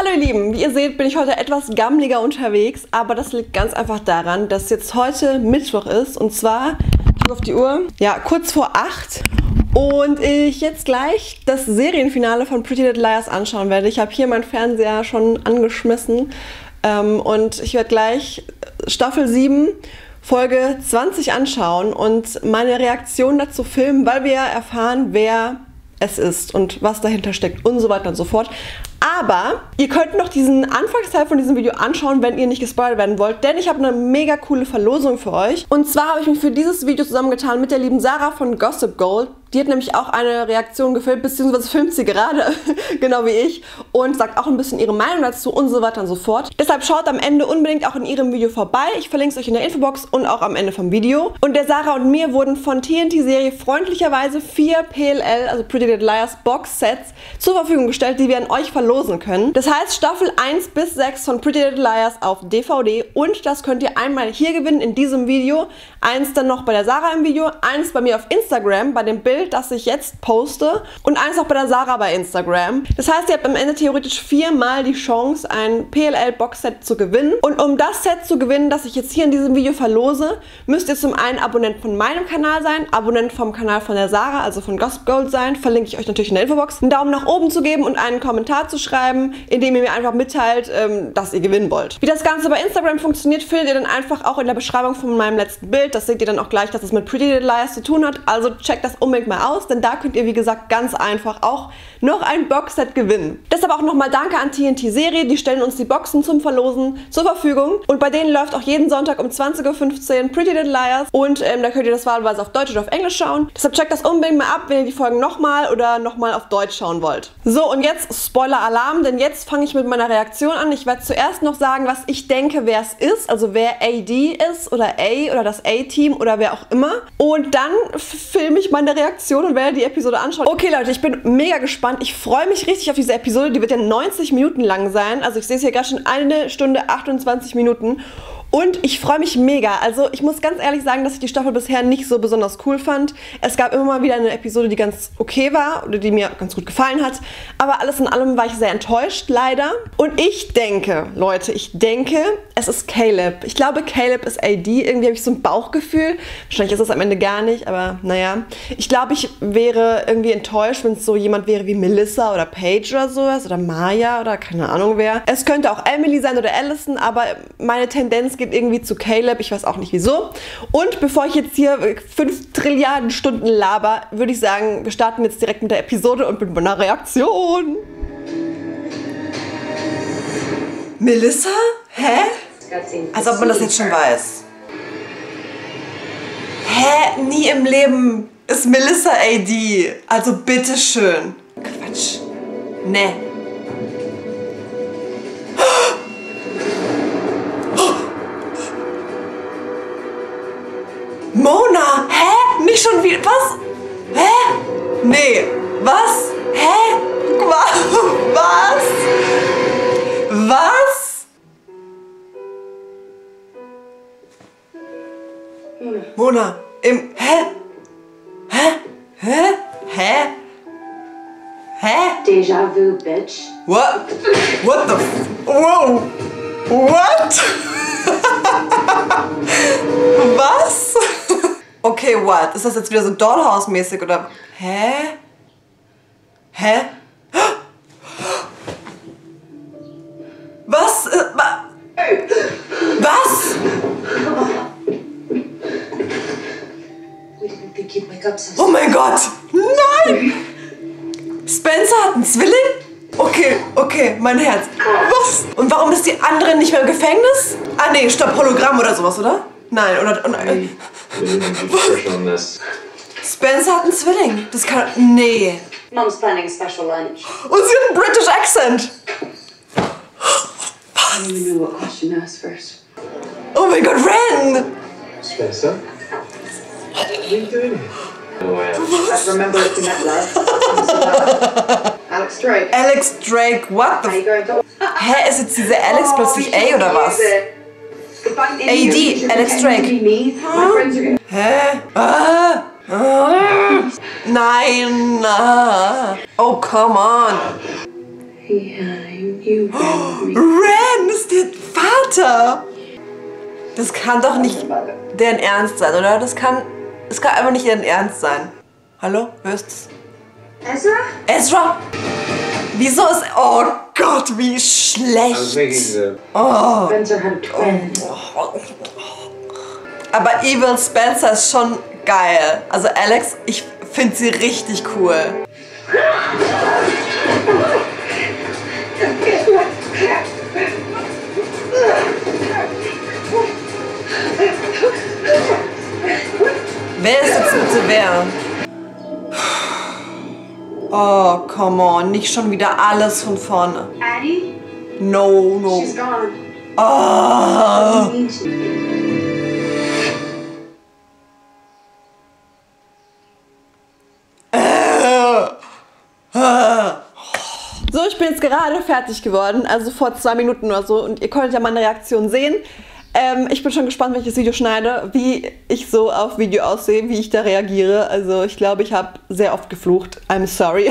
Hallo ihr Lieben, wie ihr seht, bin ich heute etwas gammeliger unterwegs, aber das liegt ganz einfach daran, dass jetzt heute Mittwoch ist und zwar, ich gucke auf die Uhr, ja, kurz vor 8 und ich jetzt gleich das Serienfinale von Pretty Little Liars anschauen werde. Ich habe hier meinen Fernseher schon angeschmissen und ich werde gleich Staffel 7 Folge 20 anschauen und meine Reaktion dazu filmen, weil wir erfahren, wer es ist und was dahinter steckt und so weiter und so fort. Aber ihr könnt noch diesen Anfangsteil von diesem Video anschauen, wenn ihr nicht gespoilert werden wollt, denn ich habe eine mega coole Verlosung für euch. Und zwar habe ich mich für dieses Video zusammengetan mit der lieben Sarah von Gossip Gold. Die hat nämlich auch eine Reaktion gefilmt, beziehungsweise filmt sie gerade, genau wie ich, und sagt auch ein bisschen ihre Meinung dazu und so weiter und so fort. Deshalb schaut am Ende unbedingt auch in ihrem Video vorbei. Ich verlinke es euch in der Infobox und auch am Ende vom Video. Und der Sarah und mir wurden von TNT-Serie freundlicherweise 4 PLL, also Pretty Little Liars Box-Sets, zur Verfügung gestellt, die wir an euch verlosen können. Das heißt Staffel 1 bis 6 von Pretty Little Liars auf DVD und das könnt ihr einmal hier gewinnen in diesem Video, eins dann noch bei der Sarah im Video, eins bei mir auf Instagram, bei dem Bild, das ich jetzt poste und eins auch bei der Sarah bei Instagram. Das heißt, ihr habt am Ende theoretisch 4-mal die Chance, ein PLL-Box-Set zu gewinnen. Und um das Set zu gewinnen, das ich jetzt hier in diesem Video verlose, müsst ihr zum einen Abonnent von meinem Kanal sein, Abonnent vom Kanal von der Sarah, also von Gossip Gold sein, verlinke ich euch natürlich in der Infobox, einen Daumen nach oben zu geben und einen Kommentar zu schreiben, in dem ihr mir einfach mitteilt, dass ihr gewinnen wollt. Wie das Ganze bei Instagram funktioniert, findet ihr dann einfach auch in der Beschreibung von meinem letzten Bild. Das seht ihr dann auch gleich, dass es mit Pretty Little Liars zu tun hat. Also checkt das unbedingt mal aus, denn da könnt ihr, wie gesagt, ganz einfach auch noch ein Boxset gewinnen. Deshalb auch nochmal danke an TNT-Serie, die stellen uns die Boxen zum Verlosen zur Verfügung. Und bei denen läuft auch jeden Sonntag um 20:15 Uhr Pretty Little Liars. Und da könnt ihr das wahlweise auf Deutsch oder auf Englisch schauen. Deshalb checkt das unbedingt mal ab, wenn ihr die Folgen nochmal oder nochmal auf Deutsch schauen wollt. So, und jetzt Spoiler-Alarm, denn jetzt fange ich mit meiner Reaktion an. Ich werde zuerst noch sagen, was ich denke, wer es ist, also wer AD ist oder A oder das A-Team oder wer auch immer. Und dann filme ich meine Reaktion und werde die Episode anschauen. Okay Leute, ich bin mega gespannt. Ich freue mich richtig auf diese Episode. Die wird ja 90 Minuten lang sein. Also ich sehe es hier gerade schon 1 Stunde 28 Minuten. Und ich freue mich mega. Also ich muss ganz ehrlich sagen, dass ich die Staffel bisher nicht so besonders cool fand. Es gab immer mal wieder eine Episode, die ganz okay war oder die mir ganz gut gefallen hat. Aber alles in allem war ich sehr enttäuscht, leider. Und ich denke, Leute, es ist Caleb. Ich glaube, Caleb ist AD. Irgendwie habe ich so ein Bauchgefühl. Wahrscheinlich ist es am Ende gar nicht, aber naja. Ich glaube, ich wäre irgendwie enttäuscht, wenn es so jemand wäre wie Melissa oder Paige oder sowas. Oder Maya oder keine Ahnung wer. Es könnte auch Emily sein oder Allison, aber meine Tendenz geht irgendwie zu Caleb, ich weiß auch nicht wieso. Und bevor ich jetzt hier 5 Trilliarden Stunden laber, würde ich sagen, wir starten jetzt direkt mit der Episode und mit meiner Reaktion. Melissa? Hä? Als ob man das jetzt schon weiß. Hä? Nie im Leben ist Melissa AD. Also bitteschön. Quatsch. Ne. Mona! Hä? Nicht schon wieder? Was? Hä? Nee. Was? Hä? Was? Was? Mona, Hä? Hä? Hä? Hä? Hä? Deja vu, bitch. What? What the Wow! What? Was? Okay, what? Ist das jetzt wieder so Dollhouse-mäßig oder? Hä? Hä? Was? Was? Oh mein Gott! Nein! Spencer hat einen Zwilling? Okay, mein Herz. Was? Und warum ist die andere nicht mehr im Gefängnis? Ah nee, stopp, Hologramm oder sowas, oder? Nein, oder... Was? Spencer hat einen Zwilling. Das kann... Nee. Mom's planning a special lunch. Und sie hat einen British Accent. I don't even know what question to ask first. Oh mein Gott, Ren! Spencer? What are you doing here? Oh, yeah. I remember it in that love. Alex Drake. Alex Drake, what the... How you going to... Hä, ist jetzt diese Alex plötzlich A oder was? AD, Alex Drake. Hä? Nein. Oh, come on. Ren ist der Vater! Das kann doch nicht deren Ernst sein, oder? Das kann einfach nicht deren Ernst sein. Hallo? Hörst du's? Ezra? Ezra? Wieso ist... Oh Gott, wie schlecht. Oh. Spencer had a twin. Aber Evil Spencer ist schon geil. Also Alex, ich finde sie richtig cool. Wer ist jetzt bitte wer? Oh, come on. Nicht schon wieder alles von vorne. Addie? No, no. She's gone. Oh. He needs you. So, ich bin jetzt gerade fertig geworden, also vor 2 Minuten oder so, und ihr konntet ja meine Reaktion sehen. Ich bin schon gespannt, wenn ich das Video schneide, wie ich so auf Video aussehe, wie ich da reagiere. Also ich glaube, ich habe sehr oft geflucht. I'm sorry.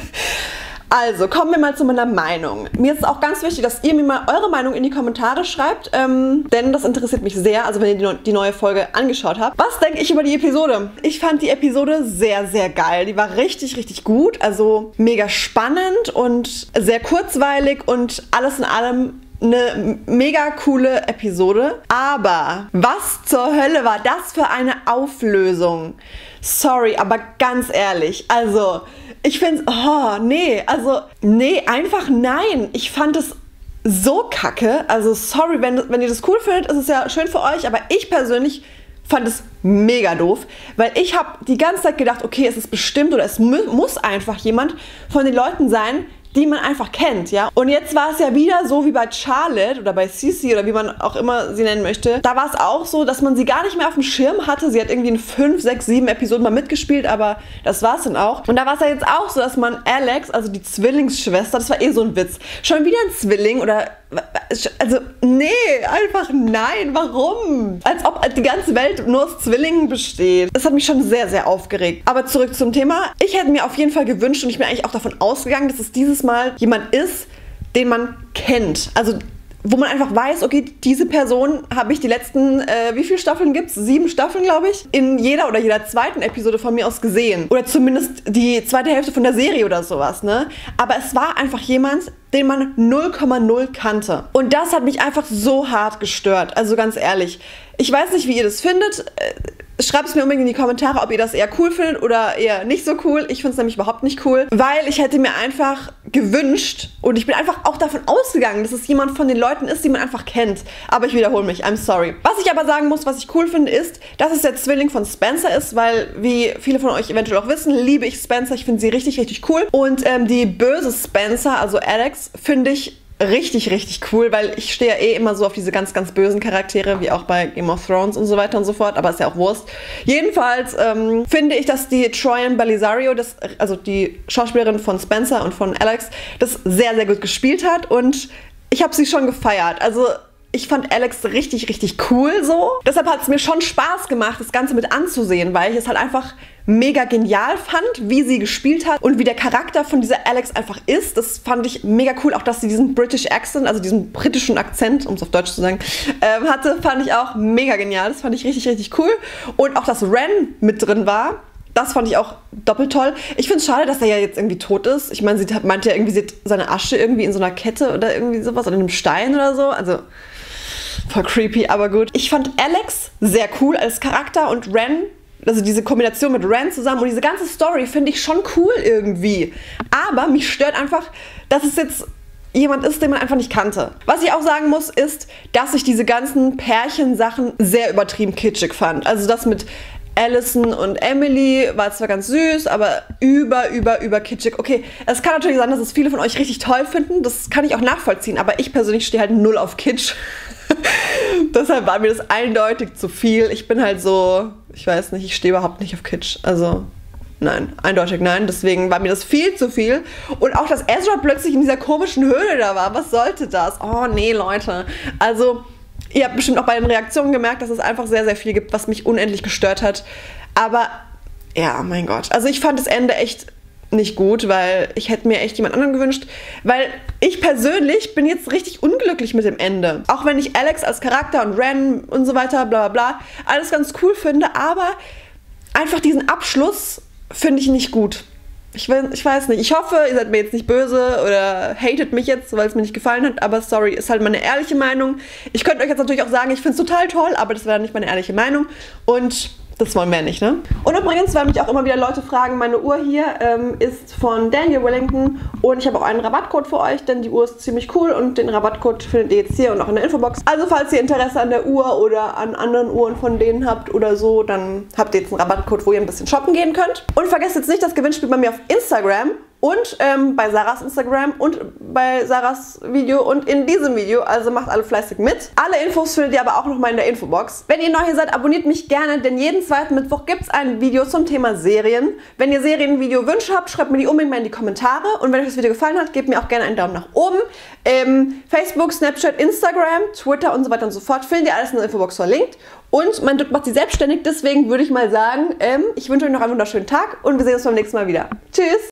Also, kommen wir mal zu meiner Meinung. Mir ist auch ganz wichtig, dass ihr mir mal eure Meinung in die Kommentare schreibt, denn das interessiert mich sehr, also wenn ihr die neue Folge angeschaut habt. Was denke ich über die Episode? Ich fand die Episode sehr, sehr geil. Die war richtig, richtig gut, also mega spannend und sehr kurzweilig und alles in allem eine mega coole Episode. Aber was zur Hölle war das für eine Auflösung? Sorry, aber ganz ehrlich, also ich finde es, oh nee, also nee, einfach nein. Ich fand es so kacke. Also sorry, wenn ihr das cool findet, ist es ja schön für euch, aber ich persönlich fand es mega doof, weil ich habe die ganze Zeit gedacht, okay, es ist bestimmt oder es muss einfach jemand von den Leuten sein, die man einfach kennt, ja. Und jetzt war es ja wieder so wie bei Charlotte oder bei Cece oder wie man auch immer sie nennen möchte. Da war es auch so, dass man sie gar nicht mehr auf dem Schirm hatte. Sie hat irgendwie in 5, 6, 7 Episoden mal mitgespielt, aber das war es dann auch. Und da war es ja jetzt auch so, dass man Alex, also die Zwillingsschwester, das war eh so ein Witz, schon wieder ein Zwilling oder... Also, nee, einfach nein, warum? Als ob die ganze Welt nur aus Zwillingen besteht. Das hat mich schon sehr, sehr aufgeregt. Aber zurück zum Thema. Ich hätte mir auf jeden Fall gewünscht und ich bin eigentlich auch davon ausgegangen, dass es dieses Mal jemand ist, den man kennt. Also, wo man einfach weiß, okay, diese Person habe ich die letzten, wie viele Staffeln gibt es? 7 Staffeln, glaube ich, in jeder oder jeder zweiten Episode von mir aus gesehen. Oder zumindest die zweite Hälfte von der Serie oder sowas, ne? Aber es war einfach jemand, den man 0,0 kannte. Und das hat mich einfach so hart gestört. Also ganz ehrlich. Ich weiß nicht, wie ihr das findet. Schreibt es mir unbedingt in die Kommentare, ob ihr das eher cool findet oder eher nicht so cool. Ich finde es nämlich überhaupt nicht cool, weil ich hätte mir einfach gewünscht und ich bin einfach auch davon ausgegangen, dass es jemand von den Leuten ist, die man einfach kennt. Aber ich wiederhole mich, I'm sorry. Was ich aber sagen muss, was ich cool finde, ist, dass es der Zwilling von Spencer ist, weil, wie viele von euch eventuell auch wissen, liebe ich Spencer. Ich finde sie richtig, richtig cool. Und die böse Spencer, also Alex, finde ich richtig, richtig cool, weil ich stehe ja eh immer so auf diese ganz, ganz bösen Charaktere, wie auch bei Game of Thrones und so weiter und so fort, aber ist ja auch Wurst. Jedenfalls finde ich, dass die Troian Belisario, also die Schauspielerin von Spencer und von Alex, das sehr, sehr gut gespielt hat und ich habe sie schon gefeiert. Also ich fand Alex richtig, richtig cool so. Deshalb hat es mir schon Spaß gemacht, das Ganze mit anzusehen, weil ich es halt einfach mega genial fand, wie sie gespielt hat und wie der Charakter von dieser Alex einfach ist. Das fand ich mega cool. Auch, dass sie diesen British Accent, also diesen britischen Akzent, um es auf Deutsch zu sagen, hatte, fand ich auch mega genial. Das fand ich richtig, richtig cool. Und auch, dass Ren mit drin war, das fand ich auch doppelt toll. Ich finde es schade, dass er ja jetzt irgendwie tot ist. Ich meine, sie meinte ja irgendwie, sie hat seine Asche irgendwie in so einer Kette oder irgendwie sowas oder in einem Stein oder so. Also voll creepy, aber gut. Ich fand Alex sehr cool als Charakter und Ren, also diese Kombination mit Ren zusammen und diese ganze Story finde ich schon cool irgendwie. Aber mich stört einfach, dass es jetzt jemand ist, den man einfach nicht kannte. Was ich auch sagen muss, ist, dass ich diese ganzen Pärchensachen sehr übertrieben kitschig fand. Also das mit Allison und Emily war zwar ganz süß, aber über kitschig. Okay, es kann natürlich sein, dass es viele von euch richtig toll finden. Das kann ich auch nachvollziehen, aber ich persönlich stehe halt null auf Kitsch. Deshalb war mir das eindeutig zu viel. Ich bin halt so, ich weiß nicht, ich stehe überhaupt nicht auf Kitsch. Also nein, eindeutig nein. Deswegen war mir das viel zu viel. Und auch, dass Ezra plötzlich in dieser komischen Höhle da war. Was sollte das? Oh nee, Leute. Also ihr habt bestimmt auch bei den Reaktionen gemerkt, dass es einfach sehr, sehr viel gibt, was mich unendlich gestört hat. Aber ja, mein Gott. Also ich fand das Ende echt nicht gut, weil ich hätte mir echt jemand anderen gewünscht. Weil ich persönlich bin jetzt richtig unglücklich mit dem Ende. Auch wenn ich Alex als Charakter und Ren und so weiter, bla bla bla, alles ganz cool finde, aber einfach diesen Abschluss finde ich nicht gut. Ich weiß nicht. Ich hoffe, ihr seid mir jetzt nicht böse oder hatet mich jetzt, weil es mir nicht gefallen hat. Aber sorry, ist halt meine ehrliche Meinung. Ich könnte euch jetzt natürlich auch sagen, ich finde es total toll, aber das wäre nicht meine ehrliche Meinung. Und das wollen wir nicht, ne? Und übrigens, weil mich auch immer wieder Leute fragen, meine Uhr hier ist von Daniel Wellington und ich habe auch einen Rabattcode für euch, denn die Uhr ist ziemlich cool und den Rabattcode findet ihr jetzt hier und auch in der Infobox. Also falls ihr Interesse an der Uhr oder an anderen Uhren von denen habt oder so, dann habt ihr jetzt einen Rabattcode, wo ihr ein bisschen shoppen gehen könnt. Und vergesst jetzt nicht das Gewinnspiel bei mir auf Instagram und bei Sarahs Instagram und bei Sarahs Video und in diesem Video. Also macht alle fleißig mit. Alle Infos findet ihr aber auch nochmal in der Infobox. Wenn ihr neu hier seid, abonniert mich gerne, denn jeden zweiten Mittwoch gibt es ein Video zum Thema Serien. Wenn ihr Serienvideo-Wünsche habt, schreibt mir die unbedingt mal in die Kommentare. Und wenn euch das Video gefallen hat, gebt mir auch gerne einen Daumen nach oben. Facebook, Snapchat, Instagram, Twitter und so weiter und so fort findet ihr alles in der Infobox verlinkt. Und mein Dutt macht sie selbstständig, deswegen würde ich mal sagen, ich wünsche euch noch einen wunderschönen Tag und wir sehen uns beim nächsten Mal wieder. Tschüss!